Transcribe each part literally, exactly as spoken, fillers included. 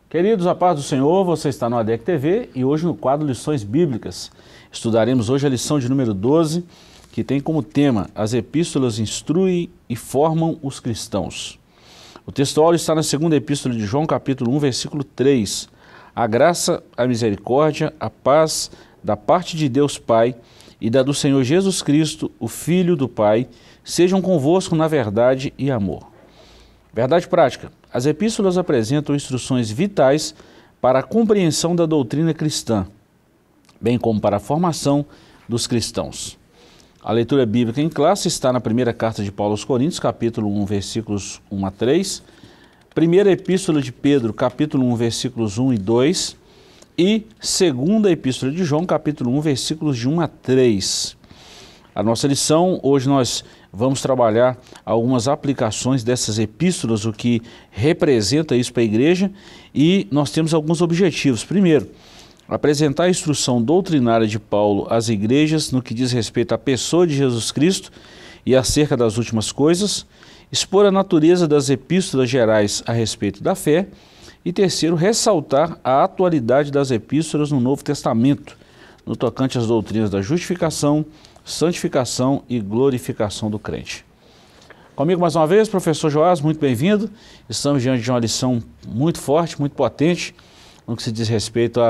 Queridos, a paz do Senhor, você está no A D E C T V e hoje no quadro Lições Bíblicas. Estudaremos hoje a lição de número doze, que tem como tema As Epístolas instruem e formam os cristãos. O textual está na segunda epístola de João, capítulo um, versículo três. A graça, a misericórdia, a paz da parte de Deus Pai e da do Senhor Jesus Cristo, o Filho do Pai, sejam convosco na verdade e amor. Verdade prática. As epístolas apresentam instruções vitais para a compreensão da doutrina cristã, bem como para a formação dos cristãos. A leitura bíblica em classe está na primeira carta de Paulo aos Coríntios, capítulo um, versículos um a três, primeira epístola de Pedro, capítulo um, versículos um e dois, e segunda epístola de João, capítulo um, versículos de um a três. A nossa lição, hoje nós vamos trabalhar algumas aplicações dessas epístolas, o que representa isso para a igreja, e nós temos alguns objetivos. Primeiro, apresentar a instrução doutrinária de Paulo às igrejas no que diz respeito à pessoa de Jesus Cristo e acerca das últimas coisas, expor a natureza das epístolas gerais a respeito da fé, e terceiro, ressaltar a atualidade das epístolas no Novo Testamento, no tocante às doutrinas da justificação, santificação e glorificação do crente. Comigo mais uma vez, professor Joás, muito bem-vindo. Estamos diante de uma lição muito forte, muito potente, no que se diz respeito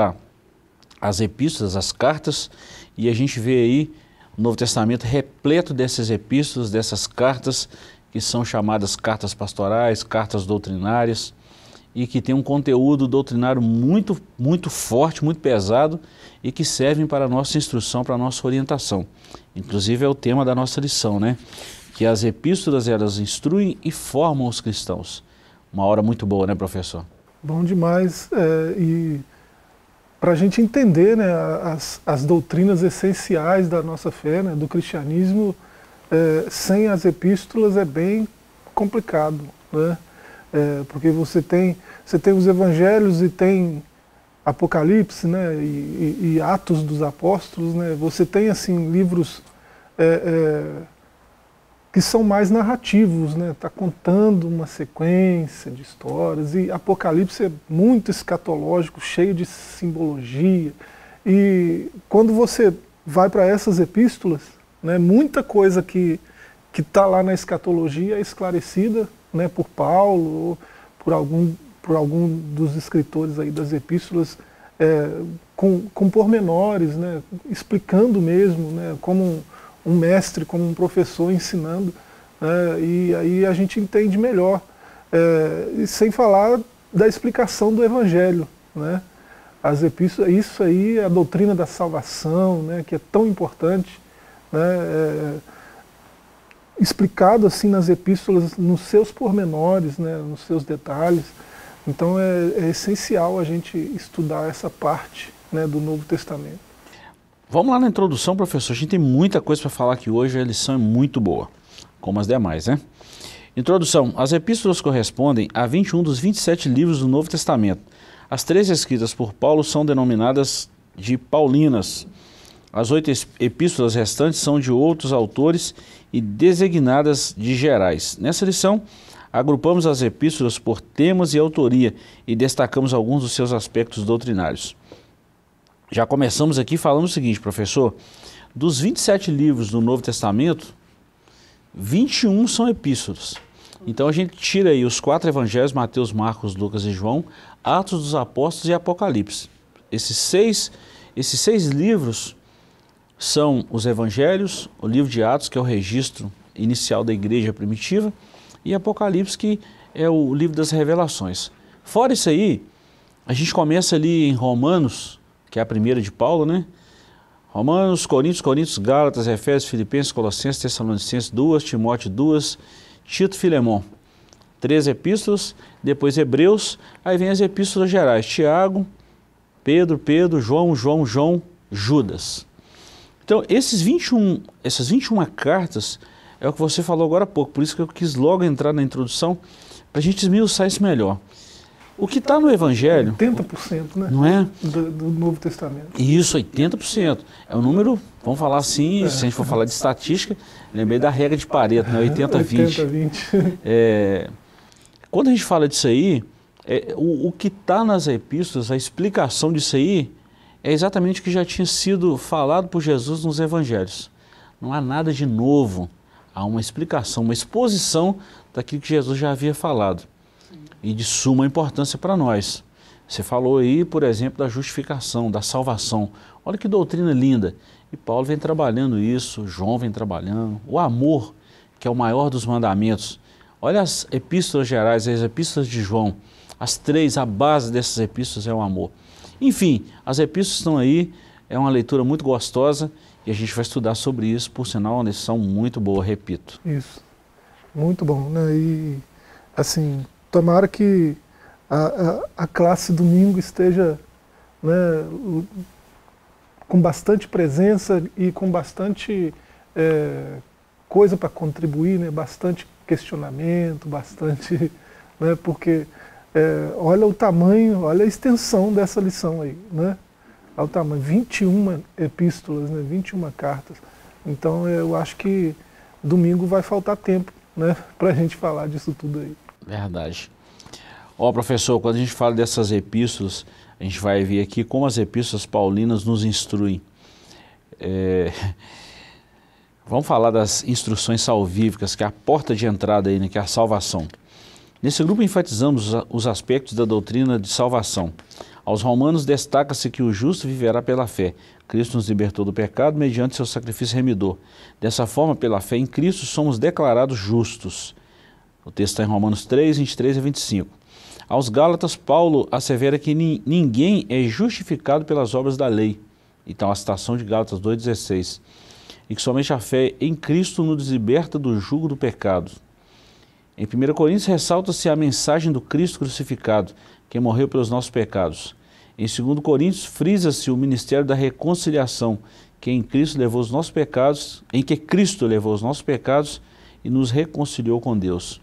às epístolas, às cartas, e a gente vê aí o Novo Testamento repleto dessas epístolas, dessas cartas, que são chamadas cartas pastorais, cartas doutrinárias, e que tem um conteúdo doutrinário muito, muito forte, muito pesado, e que servem para a nossa instrução, para a nossa orientação. Inclusive é o tema da nossa lição, né? Que as epístolas, elas instruem e formam os cristãos. Uma hora muito boa, né, professor? Bom demais. É, e para a gente entender, né, as, as doutrinas essenciais da nossa fé, né, do cristianismo, é, sem as epístolas é bem complicado, né? É, porque você tem, você tem os evangelhos e tem Apocalipse, né, e, e, e Atos dos Apóstolos, né, você tem assim, livros é, é, que são mais narrativos, né, tá contando uma sequência de histórias, e Apocalipse é muito escatológico, cheio de simbologia, e quando você vai para essas epístolas, né, muita coisa que que está lá na escatologia é esclarecida, né, por Paulo, ou por algum, por algum dos escritores aí das epístolas, é, com, com pormenores, né, explicando mesmo, né, como um, um mestre, como um professor ensinando, né, e aí a gente entende melhor, é, e sem falar da explicação do Evangelho, né, as epístolas, isso aí é a doutrina da salvação, né, que é tão importante, né, é, explicado assim nas epístolas, nos seus pormenores, né, nos seus detalhes. Então é, é essencial a gente estudar essa parte, né, do Novo Testamento. Vamos lá na introdução, professor. A gente tem muita coisa para falar aqui hoje, a lição é muito boa, como as demais, né? Introdução. As epístolas correspondem a vinte e um dos vinte e sete livros do Novo Testamento. As três escritas por Paulo são denominadas de paulinas. As oito epístolas restantes são de outros autores e designadas de gerais. Nessa lição, agrupamos as epístolas por temas e autoria e destacamos alguns dos seus aspectos doutrinários. Já começamos aqui falando o seguinte, professor, dos vinte e sete livros do Novo Testamento, vinte e um são epístolas. Então a gente tira aí os quatro evangelhos, Mateus, Marcos, Lucas e João, Atos dos Apóstolos e Apocalipse. Esses seis, esses seis livros são os evangelhos, o livro de Atos, que é o registro inicial da igreja primitiva, e Apocalipse, que é o livro das revelações. Fora isso aí, a gente começa ali em Romanos, que é a primeira de Paulo, né? Romanos, Coríntios, Coríntios, Gálatas, Efésios, Filipenses, Colossenses, Tessalonicenses, duas, Timóteo, duas, Tito, Filemão. Três epístolas, depois Hebreus, aí vem as epístolas gerais, Tiago, Pedro, Pedro, João, João, João, Judas. Então, esses vinte e um, essas vinte e uma cartas é o que você falou agora há pouco, por isso que eu quis logo entrar na introdução, para a gente esmiuçar isso melhor. O que está no Evangelho... oitenta por cento, né? Não é? Do, do Novo Testamento. Isso, oitenta por cento. É um número, vamos falar assim, é. Se a gente for falar de estatística, lembrei da regra de Pareto, né? oitenta a vinte. oitenta a vinte. É, quando a gente fala disso aí, É, o, o que está nas epístolas, a explicação disso aí, é exatamente o que já tinha sido falado por Jesus nos evangelhos. Não há nada de novo, há uma explicação, uma exposição daquilo que Jesus já havia falado. E de suma importância para nós. Você falou aí, por exemplo, da justificação, da salvação. Olha que doutrina linda. E Paulo vem trabalhando isso, João vem trabalhando. O amor, que é o maior dos mandamentos. Olha as epístolas gerais, as epístolas de João. As três, a base dessas epístolas é o amor. Enfim, as epístolas estão aí, é uma leitura muito gostosa e a gente vai estudar sobre isso, por sinal, uma lição muito boa, repito. Isso, muito bom, né? E, assim, tomara que a, a, a classe domingo esteja, né, com bastante presença e com bastante é, coisa para contribuir, né? Bastante questionamento, bastante, né? Porque É, olha o tamanho, olha a extensão dessa lição aí, né? Olha o tamanho, vinte e uma epístolas, né? vinte e uma cartas. Então eu acho que domingo vai faltar tempo, né? Para a gente falar disso tudo aí. Verdade. Ó, professor, quando a gente fala dessas epístolas, a gente vai ver aqui como as epístolas paulinas nos instruem. É... Vamos falar das instruções salvíficas, que é a porta de entrada aí, né? Que é a salvação. Nesse grupo enfatizamos os aspectos da doutrina de salvação. Aos romanos destaca-se que o justo viverá pela fé. Cristo nos libertou do pecado mediante seu sacrifício remidor. Dessa forma, pela fé em Cristo, somos declarados justos. O texto está em Romanos três, vinte e três a vinte e cinco. Aos Gálatas, Paulo assevera que ni ninguém é justificado pelas obras da lei. Então, a citação de Gálatas dois, dezesseis. E que somente a fé em Cristo nos liberta do jugo do pecado. Em primeira Coríntios ressalta-se a mensagem do Cristo crucificado, que morreu pelos nossos pecados. Em segunda Coríntios frisa-se o ministério da reconciliação, que em Cristo levou os nossos pecados, em que Cristo levou os nossos pecados e nos reconciliou com Deus.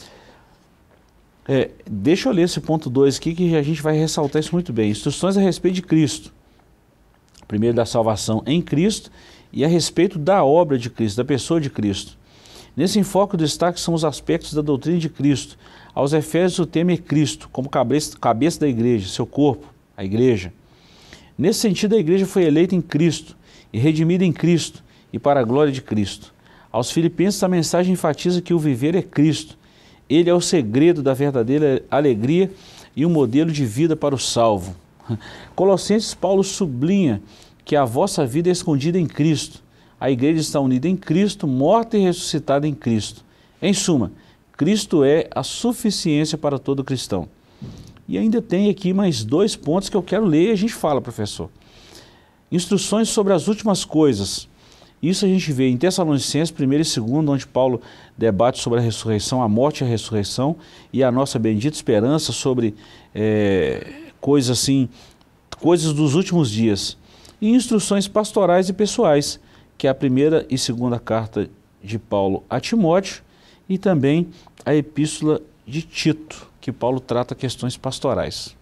É, deixa eu ler esse ponto dois aqui, que a gente vai ressaltar isso muito bem. Instruções a respeito de Cristo. Primeiro da salvação em Cristo e a respeito da obra de Cristo, da pessoa de Cristo. Nesse enfoque, o destaque são os aspectos da doutrina de Cristo. Aos Efésios, o tema é Cristo, como cabeça, cabeça da igreja, seu corpo, a igreja. Nesse sentido, a igreja foi eleita em Cristo e redimida em Cristo e para a glória de Cristo. Aos Filipenses, a mensagem enfatiza que o viver é Cristo. Ele é o segredo da verdadeira alegria e um modelo de vida para o salvo. Colossenses, Paulo sublinha que a vossa vida é escondida em Cristo. A igreja está unida em Cristo, morta e ressuscitada em Cristo. Em suma, Cristo é a suficiência para todo cristão. E ainda tem aqui mais dois pontos que eu quero ler e a gente fala, professor. Instruções sobre as últimas coisas. Isso a gente vê em Tessalonicenses primeiro e segundo, onde Paulo debate sobre a ressurreição, a morte e a ressurreição, e a nossa bendita esperança sobre é, coisas assim, coisas dos últimos dias. E instruções pastorais e pessoais, que é a primeira e segunda carta de Paulo a Timóteo e também a epístola de Tito, que Paulo trata questões pastorais.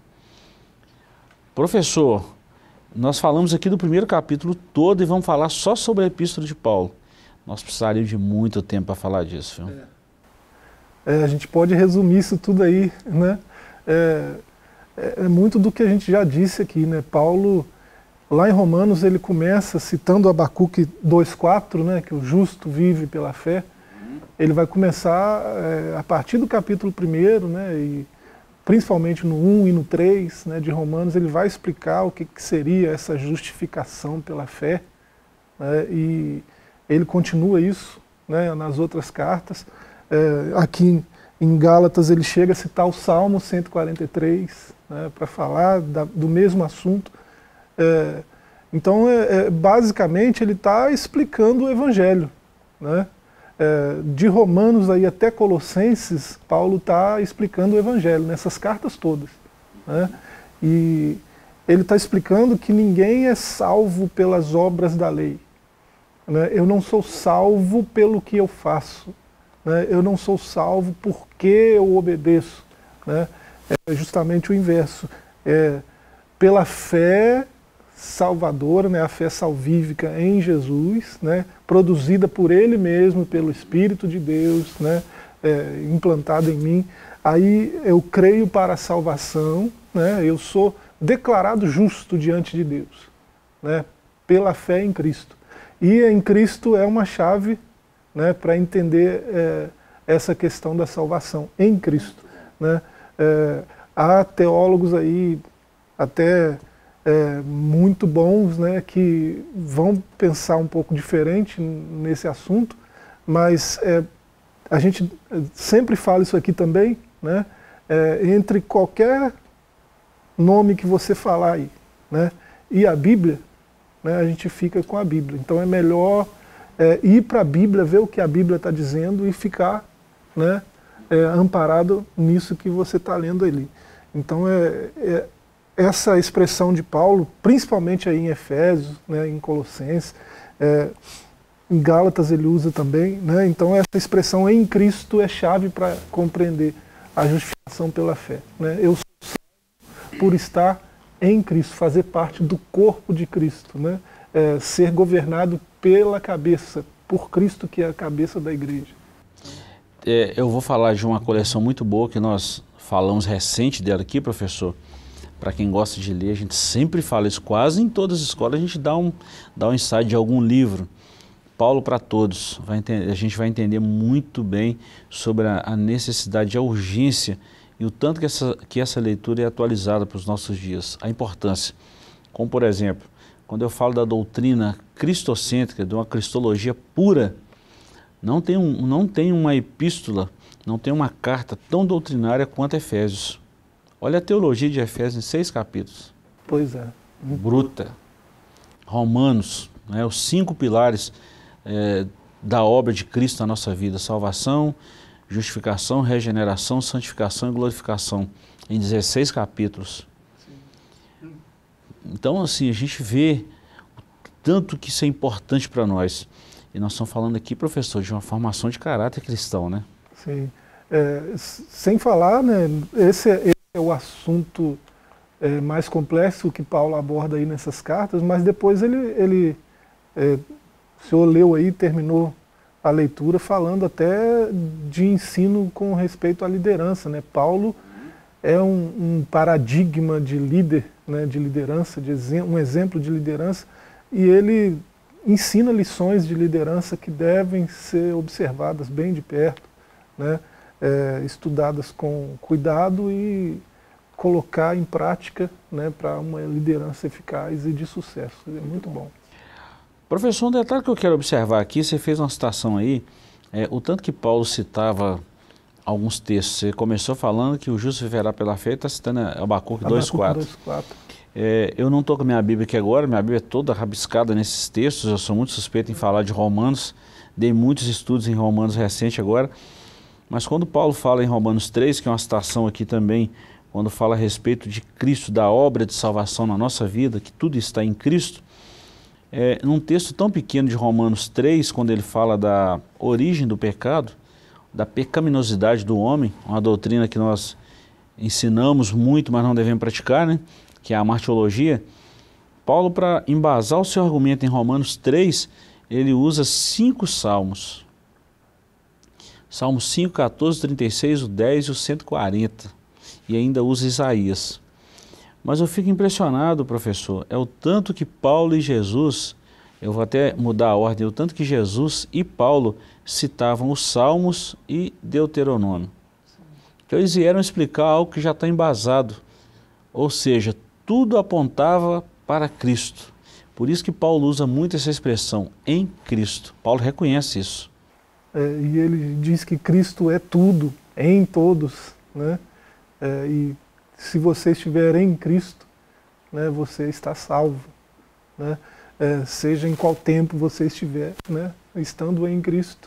Professor, nós falamos aqui do primeiro capítulo todo e vamos falar só sobre a epístola de Paulo. Nós precisaríamos de muito tempo para falar disso. Viu? É, a gente pode resumir isso tudo aí, né? É, é muito do que a gente já disse aqui, né? Paulo... Lá em Romanos ele começa citando Abacuque dois, quatro, né, que o justo vive pela fé. Ele vai começar é, a partir do capítulo primeiro, né, e principalmente no um e no três, né, de Romanos, ele vai explicar o que, que seria essa justificação pela fé. Né, e ele continua isso, né, nas outras cartas. É, aqui em, em Gálatas ele chega a citar o Salmo cento e quarenta e três, né, para falar da, do mesmo assunto. É, então, é, é, basicamente, ele está explicando o Evangelho. Né? É, de Romanos aí até Colossenses, Paulo está explicando o Evangelho, nessas cartas todas. Né? E ele está explicando que ninguém é salvo pelas obras da lei. Né? Eu não sou salvo pelo que eu faço. Né? Eu não sou salvo porque eu obedeço. Né? É justamente o inverso. É, pela fé salvadora, né, a fé salvífica em Jesus, né, produzida por Ele mesmo, pelo Espírito de Deus, né, é, implantado em mim. Aí eu creio para a salvação, né? Eu sou declarado justo diante de Deus, né? Pela fé em Cristo. E em Cristo é uma chave, né, para entender é, essa questão da salvação, em Cristo, né? É, há teólogos aí até é, muito bons, né, que vão pensar um pouco diferente nesse assunto, mas é, a gente sempre fala isso aqui também, né, é, entre qualquer nome que você falar aí, né, e a Bíblia, né, a gente fica com a Bíblia. Então é melhor é, ir para a Bíblia, ver o que a Bíblia está dizendo e ficar, né, é, amparado nisso que você está lendo ali. Então é, é essa expressão de Paulo, principalmente aí em Efésios, né, em Colossenses, é, em Gálatas ele usa também, né, então essa expressão em Cristo é chave para compreender a justificação pela fé, né. Eu sou salvo por estar em Cristo, fazer parte do corpo de Cristo, né, é, ser governado pela cabeça, por Cristo que é a cabeça da igreja. É, eu vou falar de uma coleção muito boa que nós falamos recente dela aqui, professor. Para quem gosta de ler, a gente sempre fala isso, quase em todas as escolas a gente dá um, dá um insight de algum livro. Paulo para Todos, vai entender, a gente vai entender muito bem sobre a, a necessidade, a urgência e o tanto que essa, que essa leitura é atualizada para os nossos dias, a importância. Como por exemplo, quando eu falo da doutrina cristocêntrica, de uma cristologia pura, não tem, um, não tem uma epístola, não tem uma carta tão doutrinária quanto Efésios. Olha a teologia de Efésios em seis capítulos. Pois é. Bruta. Romanos, né, os cinco pilares é, da obra de Cristo na nossa vida. Salvação, justificação, regeneração, santificação e glorificação. Em dezesseis capítulos. Então, assim, a gente vê o tanto que isso é importante para nós. E nós estamos falando aqui, professor, de uma formação de caráter cristão, né? Sim. É, sem falar, né, esse é, esse é o assunto é, mais complexo que Paulo aborda aí nessas cartas, mas depois ele, ele é, o senhor leu aí, terminou a leitura falando até de ensino com respeito à liderança, né? Paulo é um, um paradigma de líder, né, de liderança, de exem um exemplo de liderança, e ele ensina lições de liderança que devem ser observadas bem de perto, né? É, estudadas com cuidado e colocar em prática, né, para uma liderança eficaz e de sucesso. É muito bom. Professor, um detalhe que eu quero observar aqui, você fez uma citação aí, é, o tanto que Paulo citava alguns textos. Você começou falando que o justo viverá pela fé, está citando Abacuque dois, quatro. É, eu não estou com a minha Bíblia aqui agora, minha Bíblia é toda rabiscada nesses textos, eu sou muito suspeito em falar de Romanos, dei muitos estudos em Romanos recente agora. Mas quando Paulo fala em Romanos três, que é uma citação aqui também, quando fala a respeito de Cristo, da obra de salvação na nossa vida, que tudo está em Cristo, é, num texto tão pequeno de Romanos três, quando ele fala da origem do pecado, da pecaminosidade do homem, uma doutrina que nós ensinamos muito, mas não devemos praticar, né? Que é a martiologia, Paulo, para embasar o seu argumento em Romanos três, ele usa cinco salmos. Salmos cinco, quatorze, trinta e seis, o dez e o cento e quarenta. E ainda usa Isaías. Mas eu fico impressionado, professor, é o tanto que Paulo e Jesus, eu vou até mudar a ordem, o tanto que Jesus e Paulo citavam os Salmos e Deuteronômio. Então eles vieram explicar algo que já está embasado. Ou seja, tudo apontava para Cristo. Por isso que Paulo usa muito essa expressão, em Cristo. Paulo reconhece isso. É, e ele diz que Cristo é tudo, em todos, né? É, e se você estiver em Cristo, né, você está salvo, né? É, seja em qual tempo você estiver, né, estando em Cristo.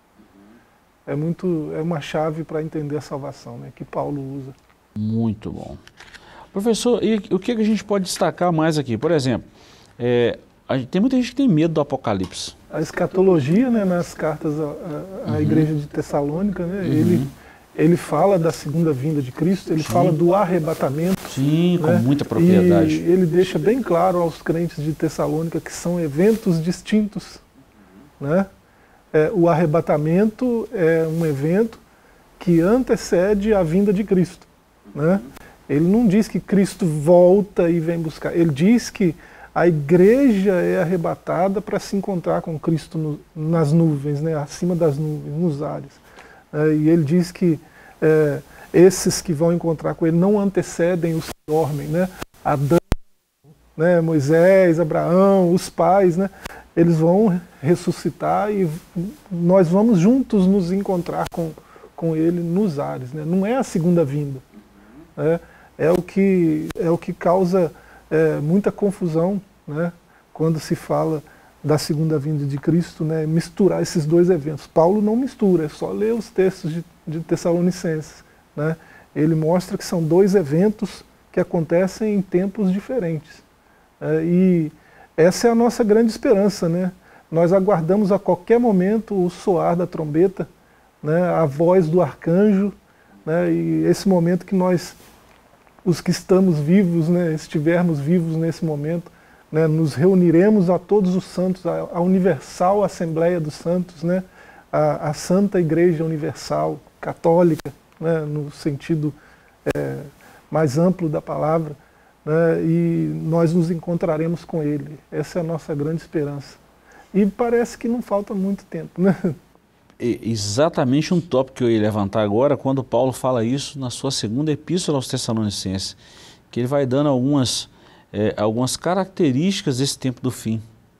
É, muito, é uma chave para entender a salvação, né, que Paulo usa. Muito bom. Professor, e o que a gente pode destacar mais aqui? Por exemplo, é, a gente, tem muita gente que tem medo do Apocalipse. A escatologia, né, nas cartas à, à uhum. igreja de Tessalônica, né, uhum. ele, ele fala da segunda vinda de Cristo, ele Sim. fala do arrebatamento. Sim, né, com muita propriedade. E ele deixa bem claro aos crentes de Tessalônica que são eventos distintos. Né? É, o arrebatamento é um evento que antecede a vinda de Cristo, né? Ele não diz que Cristo volta e vem buscar, ele diz que a igreja é arrebatada para se encontrar com Cristo no, nas nuvens, né? Acima das nuvens, nos ares. É, e ele diz que é, esses que vão encontrar com ele não antecedem os que dormem, né? Adão, né? Moisés, Abraão, os pais, né? Eles vão ressuscitar e nós vamos juntos nos encontrar com, com ele nos ares, né? Não é a segunda vinda. É, é, o, que, é o que causa é, muita confusão, né? Quando se fala da segunda vinda de Cristo, né? Misturar esses dois eventos. Paulo não mistura, é só ler os textos de, de Tessalonicenses, né? Ele mostra que são dois eventos que acontecem em tempos diferentes. É, e essa é a nossa grande esperança, né? Nós aguardamos a qualquer momento o soar da trombeta, né? A voz do arcanjo, né? E esse momento que nós, os que estamos vivos, né? Estivermos vivos nesse momento, né? Nos reuniremos a todos os santos, a, a universal Assembleia dos Santos, né? a, a Santa Igreja Universal, católica, né? No sentido é, mais amplo da palavra, né? E nós nos encontraremos com Ele. Essa é a nossa grande esperança. E parece que não falta muito tempo, né? É exatamente um tópico que eu ia levantar agora, quando Paulo fala isso na sua segunda epístola aos Tessalonicenses, que ele vai dando algumas, é, algumas características desse tempo do fim.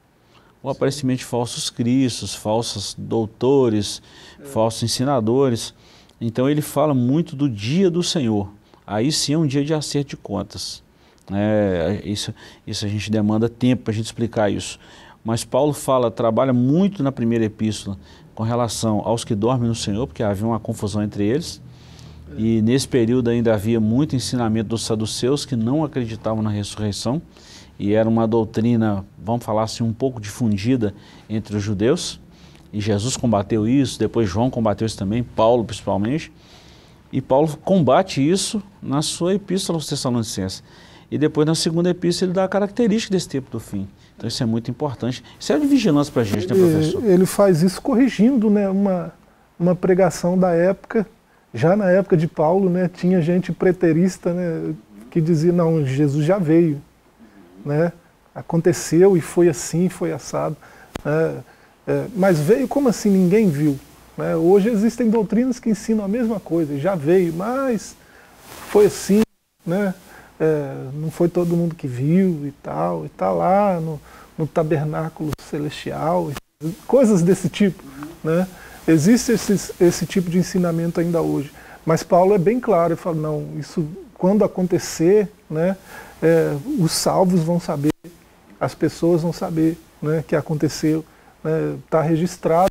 O aparecimento de falsos cristos, falsos doutores, é. falsos ensinadores. Então ele fala muito do dia do Senhor. Aí sim é um dia de acerto de contas. É, isso, isso a gente demanda tempo para a gente explicar isso. Mas Paulo fala, trabalha muito na primeira epístola com relação aos que dormem no Senhor, porque havia uma confusão entre eles. É. E nesse período ainda havia muito ensinamento dos saduceus que não acreditavam na ressurreição. E era uma doutrina, vamos falar assim, um pouco difundida entre os judeus. E Jesus combateu isso, depois João combateu isso também, Paulo principalmente. E Paulo combate isso na sua epístola aos Tessalonicenses. E depois na segunda epístola ele dá a característica desse tempo do fim. Então isso é muito importante. Isso é de vigilância para a gente, né, professor? Ele faz isso corrigindo, né, uma, uma pregação da época. Já na época de Paulo, né, tinha gente preterista, né, que dizia, não, Jesus já veio. Né, aconteceu e foi assim, foi assado. É, é, mas veio como assim ninguém viu? Né? Hoje existem doutrinas que ensinam a mesma coisa, já veio, mas foi assim, né? É, não foi todo mundo que viu e tal, e está lá no, no tabernáculo celestial, coisas desse tipo. Né? Existe esse, esse tipo de ensinamento ainda hoje, mas Paulo é bem claro, ele fala, não, isso quando acontecer, né, é, os salvos vão saber, as pessoas vão saber, né, que aconteceu, está né, registrado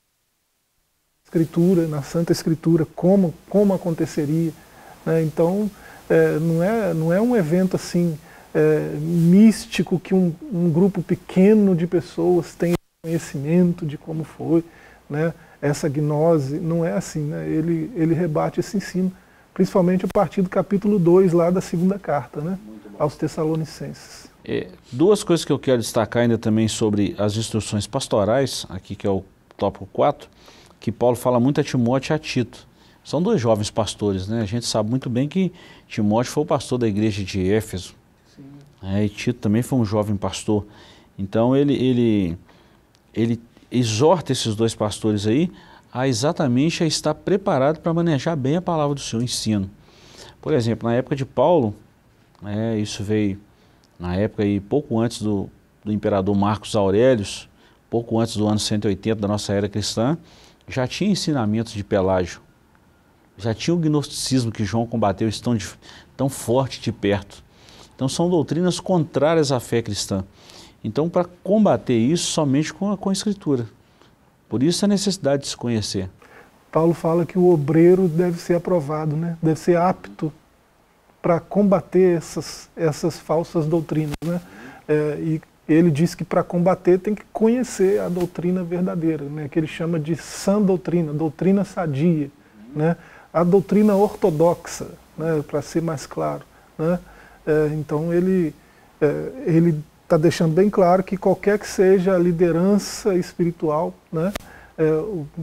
na Escritura, na Santa Escritura, como, como aconteceria. Né? Então, é, não, é, não é um evento assim é, místico que um, um grupo pequeno de pessoas tem conhecimento de como foi, né? Essa gnose, não é assim. Né? Ele, ele rebate esse ensino, principalmente a partir do capítulo dois lá da segunda carta, né, aos Tessalonicenses. É, duas coisas que eu quero destacar ainda também sobre as instruções pastorais, aqui que é o tópico quatro, que Paulo fala muito a Timóteo e a Tito. São dois jovens pastores, né? A gente sabe muito bem que Timóteo foi o pastor da igreja de Éfeso. É, e Tito também foi um jovem pastor. Então ele, ele, ele exorta esses dois pastores aí a exatamente a estar preparado para manejar bem a palavra do Senhor, o ensino. Por exemplo, na época de Paulo, é, isso veio na época aí, pouco antes do, do imperador Marcos Aurelius, pouco antes do ano cento e oitenta da nossa era cristã, já tinha ensinamentos de Pelágio, já tinha o gnosticismo que João combateu tão, de, tão forte de perto. Então são doutrinas contrárias à fé cristã. Então para combater isso somente com a, com a Escritura. Por isso a necessidade de se conhecer. Paulo fala que o obreiro deve ser aprovado, né? Deve ser apto para combater essas, essas falsas doutrinas. Né? É, e ele diz que para combater tem que conhecer a doutrina verdadeira, né? Que ele chama de sã doutrina, doutrina sadia, né? A doutrina ortodoxa, né? Para ser mais claro. Né? É, então ele é, ele está deixando bem claro que qualquer que seja a liderança espiritual, né? É,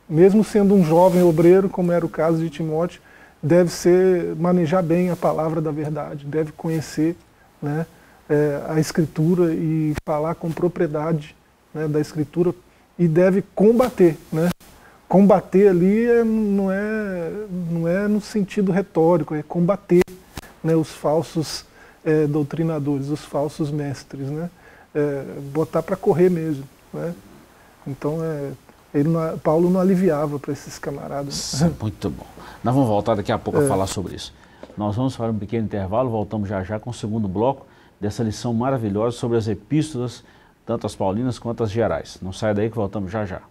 mesmo sendo um jovem obreiro, como era o caso de Timóteo, deve ser, manejar bem a palavra da verdade, deve conhecer, né, é, a Escritura e falar com propriedade, né, da Escritura, e deve combater, né? Combater ali é, não, é, não é no sentido retórico, é combater, né, os falsos é, doutrinadores, os falsos mestres, né? É, botar para correr mesmo, né? Então, é, ele não, Paulo não aliviava para esses camaradas. Muito bom. Nós vamos voltar daqui a pouco é. a falar sobre isso. Nós vamos para um pequeno intervalo, voltamos já já com o segundo bloco dessa lição maravilhosa sobre as epístolas, tanto as paulinas quanto as gerais. Não saia daí que voltamos já já.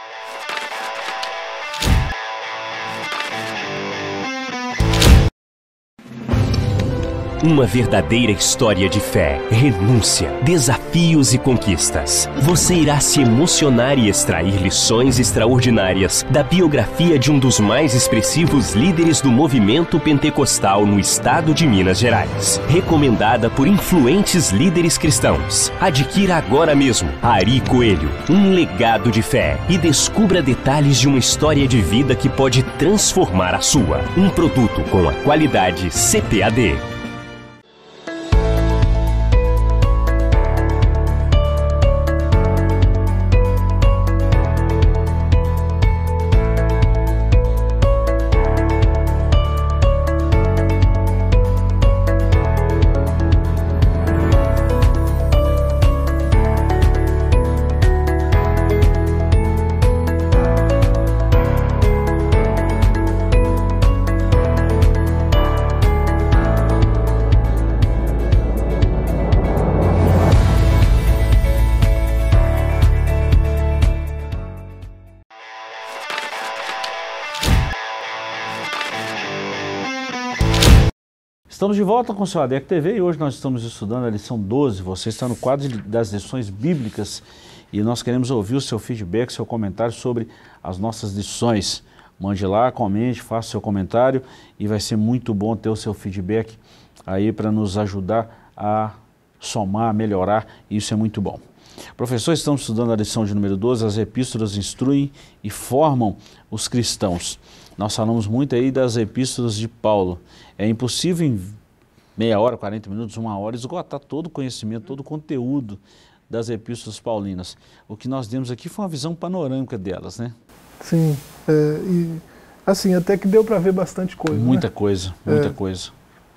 Uma verdadeira história de fé, renúncia, desafios e conquistas. Você irá se emocionar e extrair lições extraordinárias da biografia de um dos mais expressivos líderes do movimento pentecostal no estado de Minas Gerais. Recomendada por influentes líderes cristãos. Adquira agora mesmo Ari Coelho, um legado de fé, e descubra detalhes de uma história de vida que pode transformar a sua. Um produto com a qualidade C P A D. Estamos de volta com o seu A D E C T V e hoje nós estamos estudando a lição doze. Você está no quadro das lições bíblicas e nós queremos ouvir o seu feedback, seu comentário sobre as nossas lições. Mande lá, comente, faça seu comentário e vai ser muito bom ter o seu feedback aí para nos ajudar a somar, a melhorar, e isso é muito bom. Professor, estamos estudando a lição de número doze, as epístolas instruem e formam os cristãos. Nós falamos muito aí das epístolas de Paulo. É impossível em meia hora, quarenta minutos, uma hora, esgotar todo o conhecimento, todo o conteúdo das epístolas paulinas. O que nós demos aqui foi uma visão panorâmica delas, né? Sim, é, e assim, até que deu para ver bastante coisa. Muita né? coisa, muita é. coisa.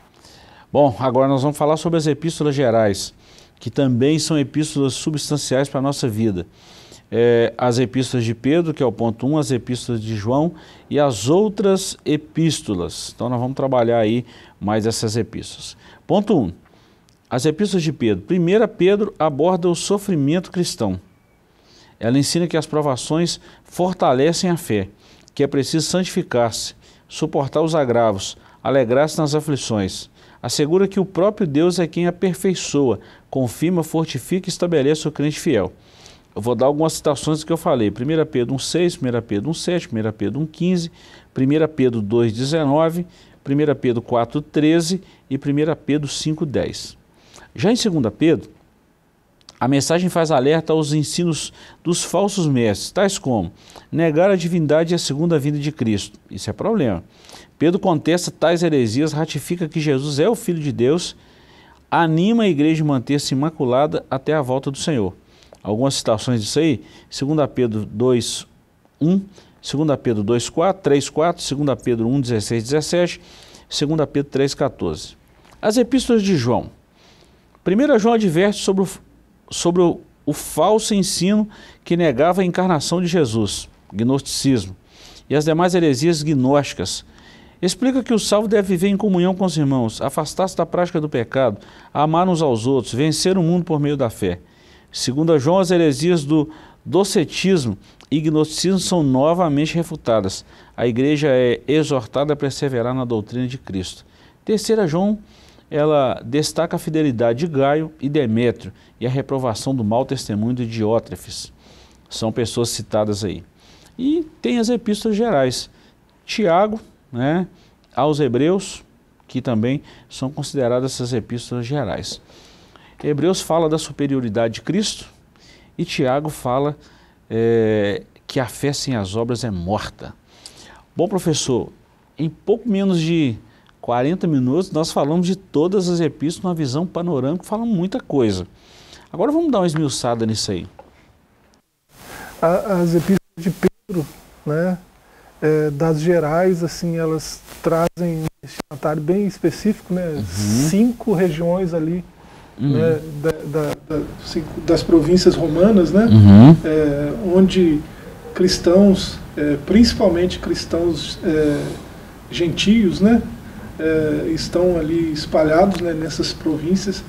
Bom, agora nós vamos falar sobre as epístolas gerais, que também são epístolas substanciais para a nossa vida. É, as epístolas de Pedro, que é o ponto um, as epístolas de João e as outras epístolas. Então nós vamos trabalhar aí mais essas epístolas. Ponto um, as epístolas de Pedro. Primeira, Pedro aborda o sofrimento cristão. Ela ensina que as provações fortalecem a fé, que é preciso santificar-se, suportar os agravos, alegrar-se nas aflições. Assegura que o próprio Deus é quem aperfeiçoa, confirma, fortifica e estabelece o crente fiel. Eu vou dar algumas citações do que eu falei. primeira Pedro um seis, primeira Pedro um sete, primeira Pedro um quinze, primeira Pedro dois dezenove, primeira Pedro quatro treze e primeira Pedro cinco dez. Já em segunda Pedro, a mensagem faz alerta aos ensinos dos falsos mestres, tais como negar a divindade e a segunda vinda de Cristo. Isso é problema. Pedro contesta tais heresias, ratifica que Jesus é o Filho de Deus, anima a igreja a manter-se imaculada até a volta do Senhor. Algumas citações disso aí, segunda Pedro dois, um, segunda Pedro dois, quatro, três, quatro, segunda Pedro um, dezesseis, dezessete, segunda Pedro três, quatorze. As epístolas de João. primeira João adverte sobre, o, sobre o, o falso ensino que negava a encarnação de Jesus, gnosticismo, e as demais heresias gnósticas. Explica que o salvo deve viver em comunhão com os irmãos, afastar-se da prática do pecado, amar uns aos outros, vencer o mundo por meio da fé. Segundo João, as heresias do docetismo e gnosticismo são novamente refutadas. A igreja é exortada a perseverar na doutrina de Cristo. Terceira João, ela destaca a fidelidade de Gaio e Demétrio e a reprovação do mau testemunho de Diótrefes. São pessoas citadas aí. E tem as epístolas gerais. Tiago, né, aos Hebreus, que também são consideradas essas epístolas gerais. Hebreus fala da superioridade de Cristo e Tiago fala é, que a fé sem as obras é morta. Bom, professor, em pouco menos de quarenta minutos nós falamos de todas as epístolas numa visão panorâmica, falamos muita coisa. Agora vamos dar uma esmiuçada nisso aí. As epístolas de Pedro, né, é, das gerais, assim, elas trazem um destinatário bem específico, né, uhum. cinco regiões ali, uhum. né, da, da, da, cinco, das províncias romanas, né, uhum. é, onde cristãos, é, principalmente cristãos é, gentios, né, é, estão ali espalhados, né, nessas províncias,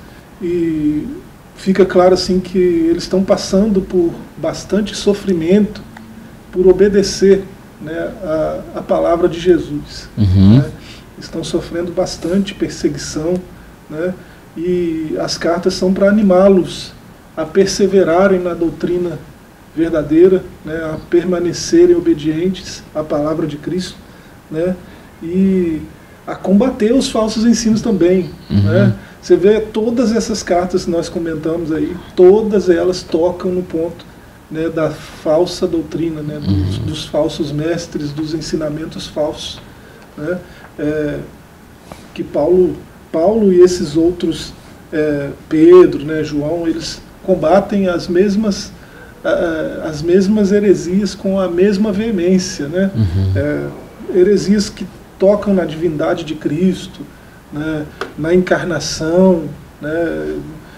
e fica claro assim que eles estão passando por bastante sofrimento por obedecer, né, a, a palavra de Jesus. Uhum. Né? Estão sofrendo bastante perseguição, né, e as cartas são para animá-los a perseverarem na doutrina verdadeira, né, a permanecerem obedientes à palavra de Cristo, né, e a combater os falsos ensinos também. Uhum. Né? Você vê todas essas cartas que nós comentamos aí, todas elas tocam no ponto, né, da falsa doutrina, né, dos, uhum. dos falsos mestres, dos ensinamentos falsos, né, é, que Paulo, Paulo e esses outros, é, Pedro, né, João, eles combatem as mesmas, a, as mesmas heresias com a mesma veemência, né, uhum. é, heresias que tocam na divindade de Cristo, né, na encarnação, né,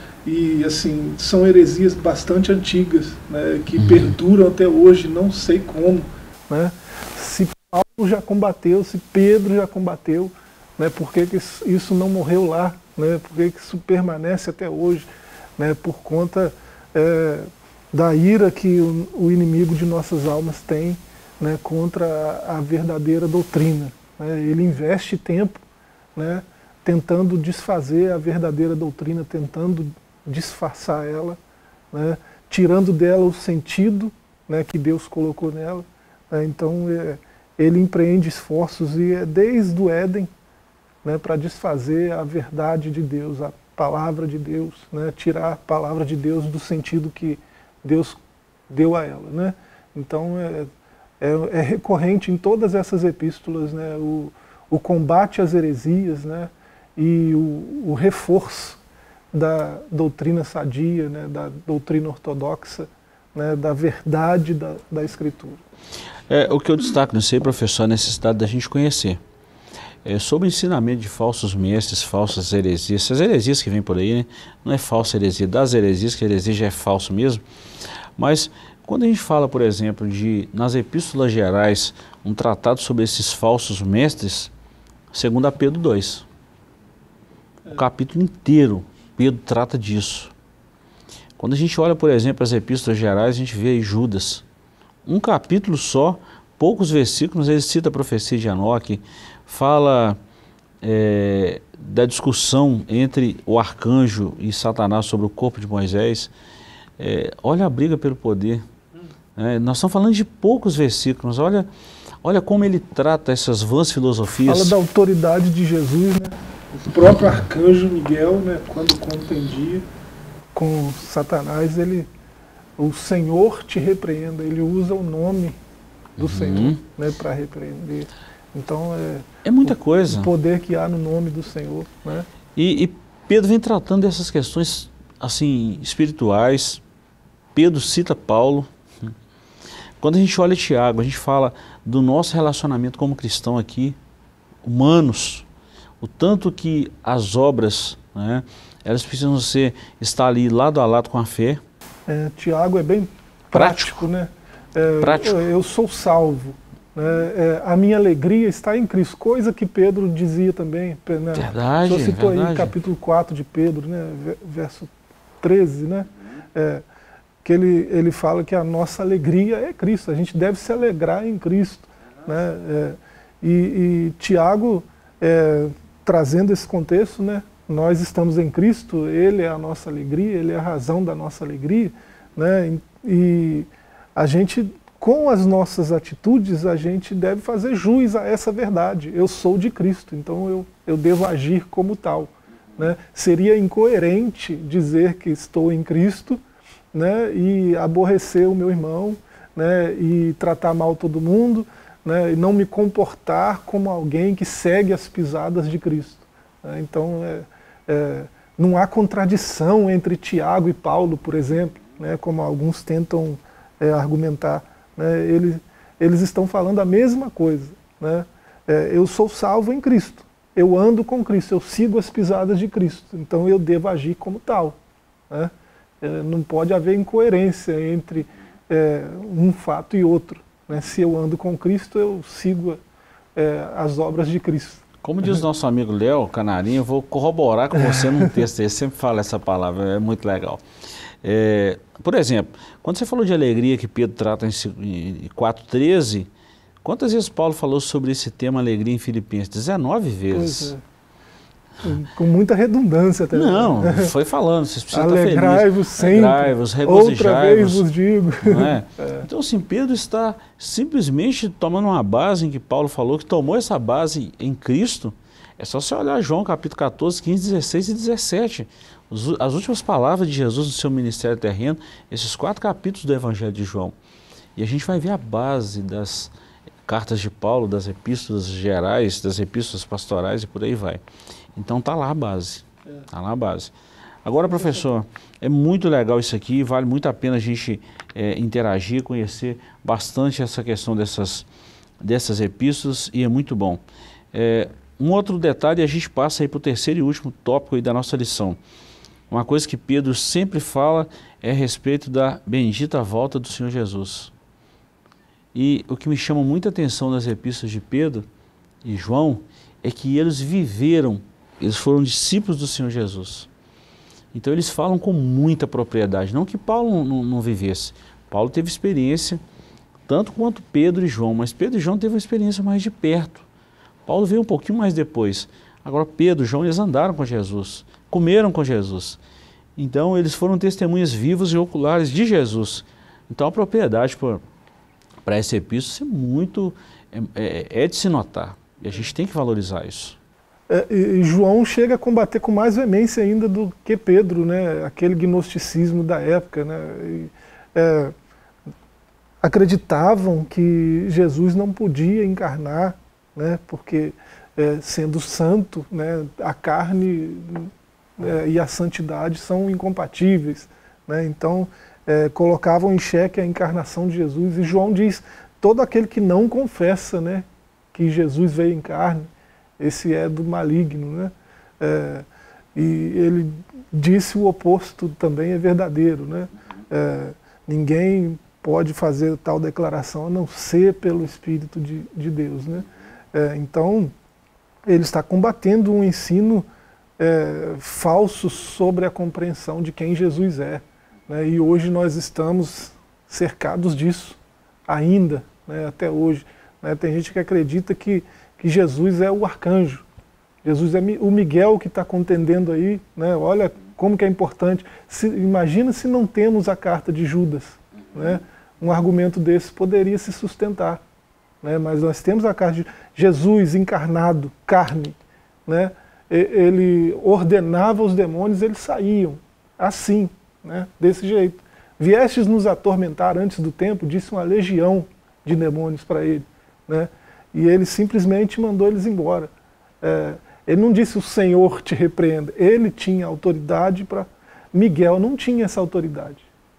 e assim, são heresias bastante antigas, né, que uhum. perduram até hoje, não sei como. Né. Se Paulo já combateu, se Pedro já combateu, né, por que que isso não morreu lá? Né, por que que isso permanece até hoje? Né, por conta é, da ira que o, o inimigo de nossas almas tem, né, contra a, a verdadeira doutrina. Né. Ele investe tempo, né, tentando desfazer a verdadeira doutrina, tentando disfarçar ela, né, tirando dela o sentido, né, que Deus colocou nela. Né, então é, ele empreende esforços e é desde o Éden, né, para desfazer a verdade de Deus, a palavra de Deus, né, tirar a palavra de Deus do sentido que Deus deu a ela. Né. Então é, é, é recorrente em todas essas epístolas, né, o, o combate às heresias, né, e o, o reforço da doutrina sadia, né, da doutrina ortodoxa, né, da verdade da, da Escritura. É, o que eu destaco nisso aí, professor, é a necessidade da gente conhecer. É, sobre o ensinamento de falsos mestres, falsas heresias, essas heresias que vêm por aí, né, não é falsa heresia, das heresias, que a heresia já é falso mesmo, mas quando a gente fala, por exemplo, de, nas epístolas gerais, um tratado sobre esses falsos mestres, segundo a Pedro dois, o capítulo inteiro, Pedro trata disso. Quando a gente olha, por exemplo, as epístolas gerais, a gente vê aí Judas. Um capítulo só, poucos versículos, ele cita a profecia de Enoque, fala é, da discussão entre o arcanjo e Satanás sobre o corpo de Moisés. É, olha a briga pelo poder. É, nós estamos falando de poucos versículos, olha, olha como ele trata essas vãs filosofias. Fala da autoridade de Jesus, né? O próprio arcanjo Miguel, né, quando contendia com Satanás, ele, o Senhor te repreenda, ele usa o nome do uhum. Senhor, né, para repreender. Então é, é muita o, coisa. O poder que há no nome do Senhor. Né? E, e Pedro vem tratando dessas questões assim, espirituais. Pedro cita Paulo. Quando a gente olha Tiago, a gente fala do nosso relacionamento como cristão aqui, humanos, o tanto que as obras, né, elas precisam ser, estar ali lado a lado com a fé. É, Tiago é bem prático, prático né? É, prático. Eu, eu sou salvo, né? É, a minha alegria está em Cristo, coisa que Pedro dizia também. Né? Verdade, o senhor citou verdade. aí capítulo quatro de Pedro, né? Verso treze, né? É, que ele, ele fala que a nossa alegria é Cristo, a gente deve se alegrar em Cristo. Né? É, e, e Tiago, é, trazendo esse contexto, né? Nós estamos em Cristo, Ele é a nossa alegria, Ele é a razão da nossa alegria, né? E a gente, com as nossas atitudes, a gente deve fazer jus a essa verdade. Eu sou de Cristo, então eu, eu devo agir como tal. Né? Seria incoerente dizer que estou em Cristo, né, e aborrecer o meu irmão, né, e tratar mal todo mundo, né, e não me comportar como alguém que segue as pisadas de Cristo. Né? Então, é, é, não há contradição entre Tiago e Paulo, por exemplo, né, como alguns tentam é, argumentar. Né? Eles, eles estão falando a mesma coisa. Né? É, eu sou salvo em Cristo, eu ando com Cristo, eu sigo as pisadas de Cristo, então eu devo agir como tal. Né? É, não pode haver incoerência entre é, um fato e outro. Né? Se eu ando com Cristo, eu sigo é, as obras de Cristo. Como diz o nosso amigo Léo Canarinho, eu vou corroborar com você num texto, ele sempre fala essa palavra, é muito legal. É, por exemplo, quando você falou de alegria que Pedro trata em quatro, treze, quantas vezes Paulo falou sobre esse tema alegria em Filipenses? dezenove vezes. Pois é. Com muita redundância também. Não, foi falando, vocês precisam estar felizes. Alegrai-vos sempre, Alegrai-vos, regozijai-vos. Outra vez vos digo. Não é? É. Então, assim, Pedro está simplesmente tomando uma base em que Paulo falou, que tomou essa base em Cristo. É só você olhar João capítulo quatorze, quinze, dezesseis e dezessete. Os, as últimas palavras de Jesus no seu ministério terreno, esses quatro capítulos do Evangelho de João. E a gente vai ver a base das cartas de Paulo, das epístolas gerais, das epístolas pastorais e por aí vai. Então tá lá a base, tá lá a base. Agora, professor, é muito legal isso aqui, vale muito a pena a gente é, interagir, conhecer bastante essa questão dessas, dessas epístolas e é muito bom. É, um outro detalhe, a gente passa aí para o terceiro e último tópico aí da nossa lição. Uma coisa que Pedro sempre fala é a respeito da bendita volta do Senhor Jesus. E o que me chama muita atenção nas epístolas de Pedro e João é que eles viveram, eles foram discípulos do Senhor Jesus. Então eles falam com muita propriedade, não que Paulo não, não vivesse. Paulo teve experiência, tanto quanto Pedro e João, mas Pedro e João teve uma experiência mais de perto. Paulo veio um pouquinho mais depois. Agora Pedro e João, eles andaram com Jesus, comeram com Jesus. Então eles foram testemunhas vivas e oculares de Jesus. Então a propriedade para esse epístolo é muito, é, é, é de se notar. E a gente tem que valorizar isso. É, e João chega a combater com mais veemência ainda do que Pedro, né? Aquele gnosticismo da época. Né? E, é, acreditavam que Jesus não podia encarnar, né? Porque é, sendo santo, né, a carne é, e a santidade são incompatíveis. Né? Então é, colocavam em xeque a encarnação de Jesus. E João diz, todo aquele que não confessa, né, que Jesus veio em carne, esse é do maligno, né? É, e ele disse o oposto também é verdadeiro, né? É, ninguém pode fazer tal declaração a não ser pelo Espírito de, de Deus, né? É, então, ele está combatendo um ensino é, falso sobre a compreensão de quem Jesus é, né? E hoje nós estamos cercados disso, ainda, né? Até hoje. Né? Tem gente que acredita que que Jesus é o arcanjo, Jesus é o Miguel que está contendendo aí, né? Olha como que é importante. Se, imagina se não temos a carta de Judas, né? Um argumento desse poderia se sustentar, né? Mas nós temos a carta de Jesus encarnado, carne, né? Ele ordenava os demônios, eles saíam, assim, né? Desse jeito. Viestes nos atormentar antes do tempo, disse uma legião de demônios para ele, né? E ele simplesmente mandou eles embora. É, ele não disse o Senhor te repreenda. Ele tinha autoridade para... Miguel não tinha essa autoridade.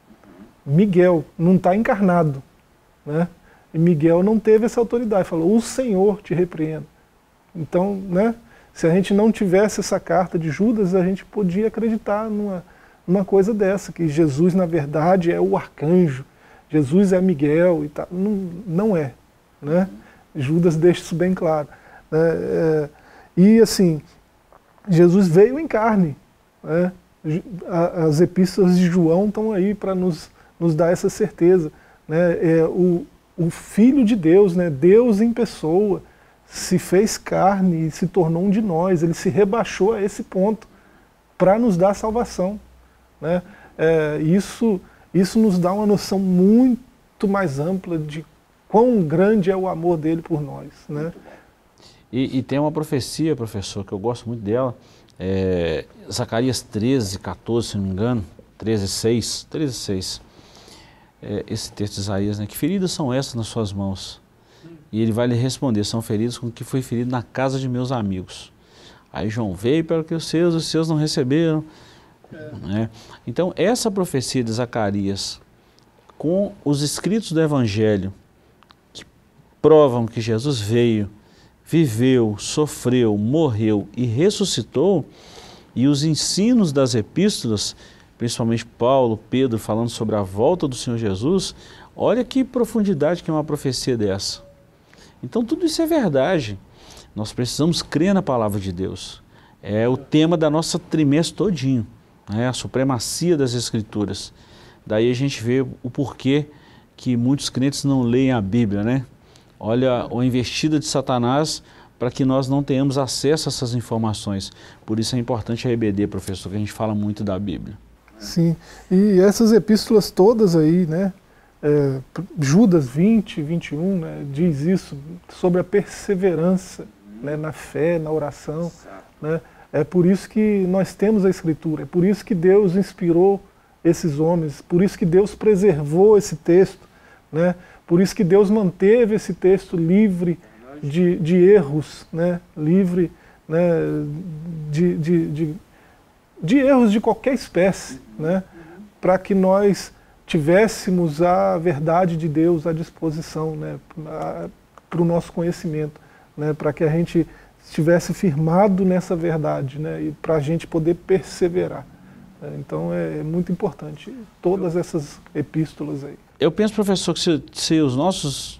Miguel não está encarnado. Né? E Miguel não teve essa autoridade. Falou, o Senhor te repreenda. Então, né, se a gente não tivesse essa carta de Judas, a gente podia acreditar numa, numa coisa dessa, que Jesus, na verdade, é o arcanjo. Jesus é Miguel e tal. Não, não é. Né? Judas deixa isso bem claro. Né? É, e assim, Jesus veio em carne. Né? As epístolas de João estão aí para nos, nos dar essa certeza. Né? É, o, o Filho de Deus, né? Deus em pessoa, se fez carne e se tornou um de nós. Ele se rebaixou a esse ponto para nos dar salvação. Né? É, isso, isso nos dá uma noção muito mais ampla de quão grande é o amor dele por nós. Né? E, e tem uma profecia, professor, que eu gosto muito dela, é, Zacarias treze, quatorze, se não me engano, treze, seis, treze, seis. é, esse texto de Isaías, né? Que feridas são essas nas suas mãos? E ele vai lhe responder, são feridas com que foi ferido na casa de meus amigos. Aí João veio para que os seus, os seus não receberam. É. Né? Então, essa profecia de Zacarias, com os escritos do Evangelho, que provam que Jesus veio, viveu, sofreu, morreu e ressuscitou, e os ensinos das epístolas, principalmente Paulo, Pedro, falando sobre a volta do Senhor Jesus, olha que profundidade que é uma profecia dessa. Então tudo isso é verdade. Nós precisamos crer na palavra de Deus. É o tema da nossa trimestre todinho, né? A supremacia das Escrituras. Daí a gente vê o porquê que muitos crentes não leem a Bíblia, né? Olha a investida de Satanás para que nós não tenhamos acesso a essas informações. Por isso é importante a E B D, professor, que a gente fala muito da Bíblia. Sim, e essas epístolas todas aí, né? É, Judas vinte, vinte e um, né, diz isso sobre a perseverança, né, na fé, na oração. Né? É por isso que nós temos a Escritura, é por isso que Deus inspirou esses homens, por isso que Deus preservou esse texto, né? Por isso que Deus manteve esse texto livre de, de erros, né? Livre, né, de, de, de, de erros de qualquer espécie, né? Para que nós tivéssemos a verdade de Deus à disposição, né, para o nosso conhecimento, né, para que a gente estivesse firmado nessa verdade, né, e para a gente poder perseverar. Então é muito importante todas essas epístolas aí. Eu penso, professor, que se, se os nossos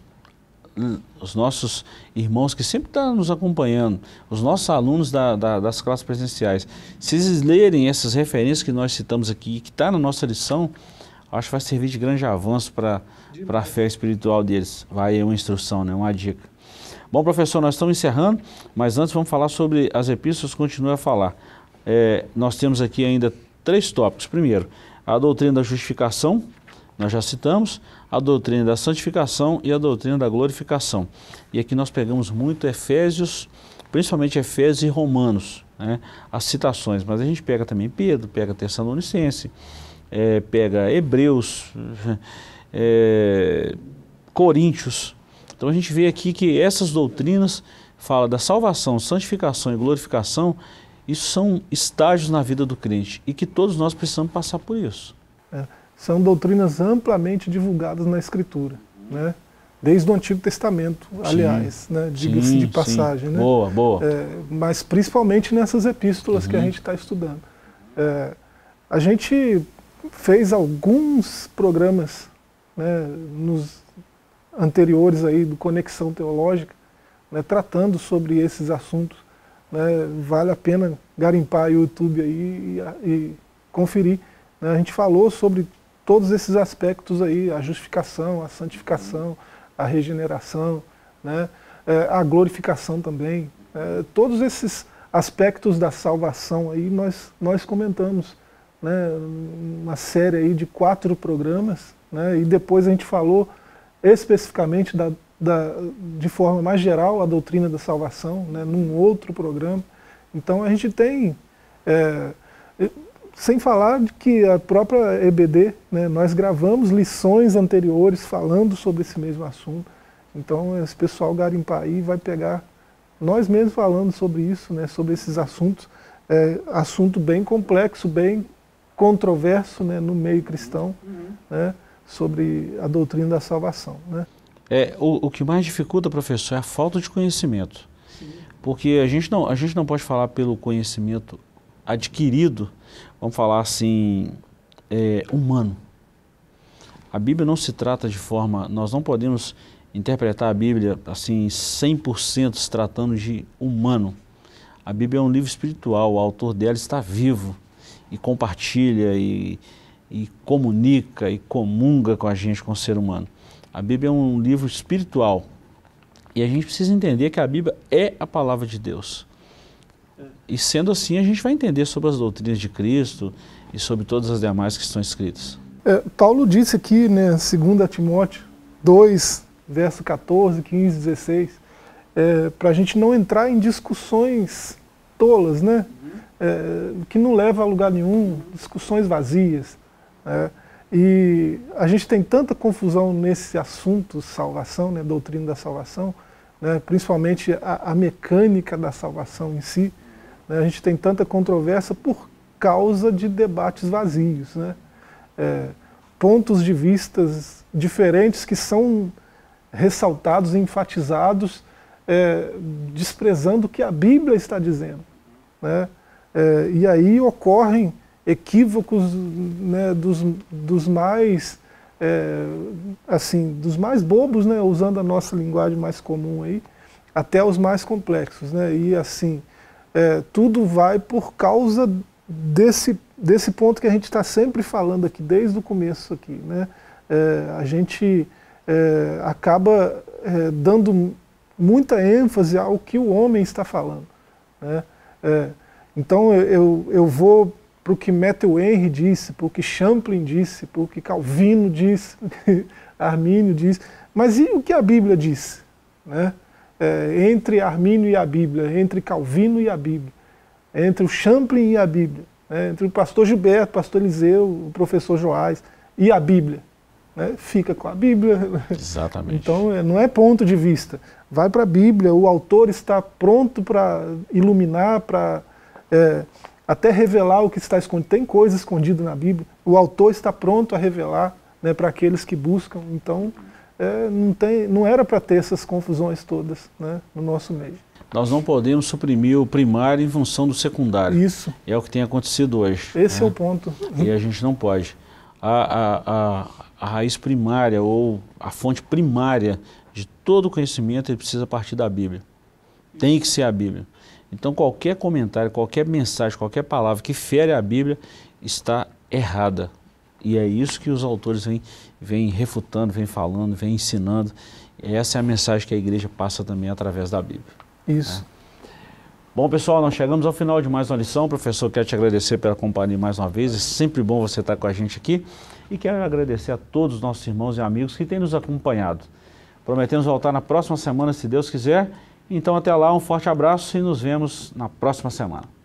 os nossos irmãos que sempre estão nos acompanhando, os nossos alunos da, da, das classes presenciais, se eles lerem essas referências que nós citamos aqui, que está na nossa lição, acho que vai servir de grande avanço para a fé espiritual deles. Vai uma instrução, né? Uma dica. Bom, professor, nós estamos encerrando, mas antes vamos falar sobre as epístolas, continue a falar. É, nós temos aqui ainda três tópicos. Primeiro, a doutrina da justificação, nós já citamos, a doutrina da santificação e a doutrina da glorificação. E aqui nós pegamos muito Efésios, principalmente Efésios e Romanos, né? As citações, mas a gente pega também Pedro, pega Tessalonicense, É, pega Hebreus, é, Coríntios. Então a gente vê aqui que essas doutrinas falam da salvação, santificação e glorificação. Isso são estágios na vida do crente e que todos nós precisamos passar por isso. É, são doutrinas amplamente divulgadas na Escritura, né? Desde o Antigo Testamento, aliás, né? Diga-se de passagem. Né? Boa, boa. É, mas principalmente nessas epístolas uhum. que a gente está estudando. É, a gente fez alguns programas, né, nos anteriores aí do Conexão Teológica, né, tratando sobre esses assuntos. Né, vale a pena garimpar o YouTube aí e, e conferir. Né, a gente falou sobre todos esses aspectos aí, a justificação, a santificação, a regeneração, né, é, a glorificação também. É, todos esses aspectos da salvação aí nós, nós comentamos. Né, uma série aí de quatro programas, né, e depois a gente falou especificamente da, da, de forma mais geral a doutrina da salvação, né, num outro programa. Então a gente tem, é, sem falar de que a própria E B D, né, nós gravamos lições anteriores falando sobre esse mesmo assunto. Então esse pessoal garimpar aí vai pegar nós mesmos falando sobre isso, né, sobre esses assuntos, é, assunto bem complexo, bem controverso, né, no meio cristão, uhum. né, sobre a doutrina da salvação. Né? É, o, o que mais dificulta, professor, é a falta de conhecimento. Sim. Porque a gente, não, a gente não pode falar pelo conhecimento adquirido, vamos falar assim, é, humano. A Bíblia não se trata de forma, nós não podemos interpretar a Bíblia assim cem por cento se tratando de humano. A Bíblia é um livro espiritual, o autor dela está vivo, e compartilha, e, e comunica, e comunga com a gente, com o ser humano. A Bíblia é um livro espiritual, e a gente precisa entender que a Bíblia é a palavra de Deus. E sendo assim, a gente vai entender sobre as doutrinas de Cristo e sobre todas as demais que estão escritas. É, Paulo disse aqui, né, segundo Timóteo dois, verso quatorze, quinze, dezesseis, é, para a gente não entrar em discussões tolas, né? É, que não leva a lugar nenhum, discussões vazias. Né? E a gente tem tanta confusão nesse assunto, salvação, né, doutrina da salvação, né, principalmente a, a mecânica da salvação em si, né, a gente tem tanta controvérsia por causa de debates vazios, né, é, pontos de vistas diferentes que são ressaltados e enfatizados, é, desprezando o que a Bíblia está dizendo, né, é, e aí ocorrem equívocos, né, dos, dos mais é, assim, dos mais bobos, né, usando a nossa linguagem mais comum aí, até os mais complexos, né, e assim é, tudo vai por causa desse, desse ponto que a gente está sempre falando aqui desde o começo aqui, né, é, a gente é, acaba é, dando muita ênfase ao que o homem está falando, né, é, então eu, eu vou para o que Matthew Henry disse, para o que Champlin disse, para o que Calvino disse, Armínio disse, mas e o que a Bíblia disse? Né? É, entre Armínio e a Bíblia, entre Calvino e a Bíblia, entre o Champlin e a Bíblia, né? Entre o pastor Gilberto, o pastor Eliseu, o professor Joás e a Bíblia. Né? Fica com a Bíblia. Exatamente. Então não é ponto de vista, vai para a Bíblia, o autor está pronto para iluminar, para... É, até revelar o que está escondido. Tem coisa escondida na Bíblia, o autor está pronto a revelar, né, para aqueles que buscam, então é, não, tem, não era para ter essas confusões todas, né, no nosso meio. Nós não podemos suprimir o primário em função do secundário. Isso. É o que tem acontecido hoje. Esse né? é o ponto. E a gente não pode. A, a, a, a raiz primária ou a fonte primária de todo o conhecimento ele precisa partir da Bíblia. Tem que ser a Bíblia. Então qualquer comentário, qualquer mensagem, qualquer palavra que fere a Bíblia está errada. E é isso que os autores vêm, vêm refutando, vêm falando, vêm ensinando. E essa é a mensagem que a igreja passa também através da Bíblia. Isso. Né? Bom, pessoal, nós chegamos ao final de mais uma lição. Professor, quero te agradecer pela companhia mais uma vez. É sempre bom você estar com a gente aqui. E quero agradecer a todos os nossos irmãos e amigos que têm nos acompanhado. Prometemos voltar na próxima semana, se Deus quiser. Então até lá, um forte abraço e nos vemos na próxima semana.